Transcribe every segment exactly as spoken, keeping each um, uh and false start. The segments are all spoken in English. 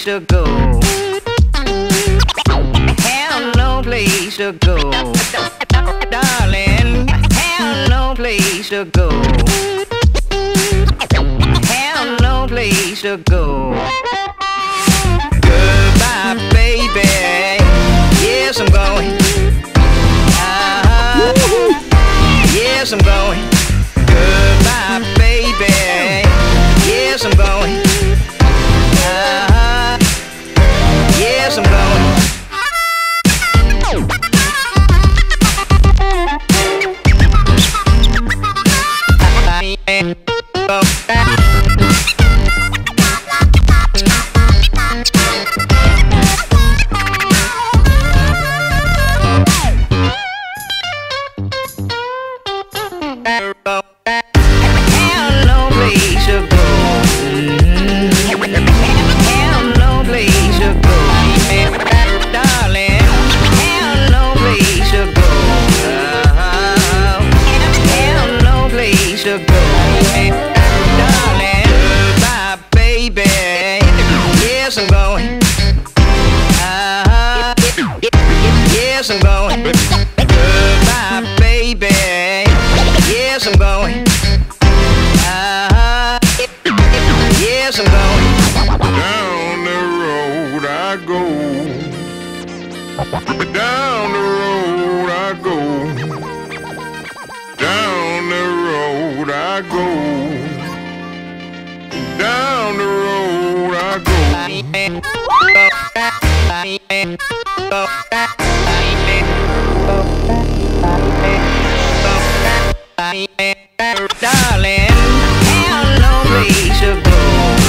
to go. Have no place to go. Darling, have no place to go. Have no place to go. Goodbye, baby. Yes, I'm going. Uh-huh. Yes, I'm going. Goodbye, baby. Yes, I'm going. Uh-huh. Yes, I'm going. Yes, I'm going. Uh-huh. Yes, I'm going. Goodbye, baby. Yes, I'm going. Uh-huh. Yes, I'm going. Down the road I go. Down the road I go. Down the road I go. Down the road I go. Darling, have no place to go.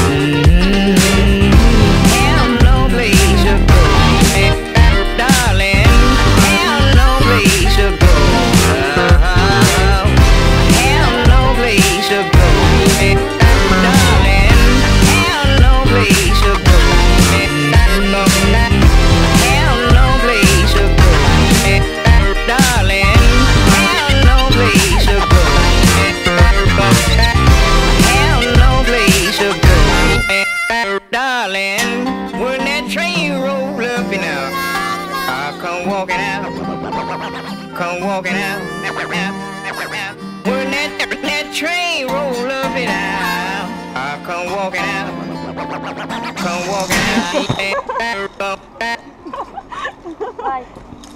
Have no place to go. Darling, have no place to go. Have no place to go. Darling, have no place to go. Have no place to go. Darling, have no place to go. Have no place to go. Darling, when that train roll up and out, I come walking out, come walking out. When that, that train roll up and out, I come walking out, come walking out. Bye.